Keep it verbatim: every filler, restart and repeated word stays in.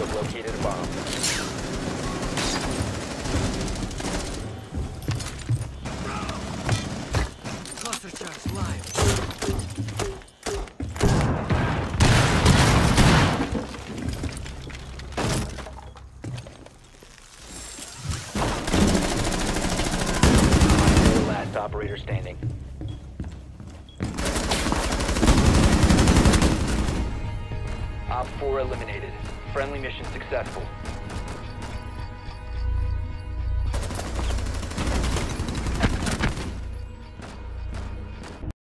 have located a bomb. Cluster charge live. Last operator standing. Op four eliminated. Friendly mission successful.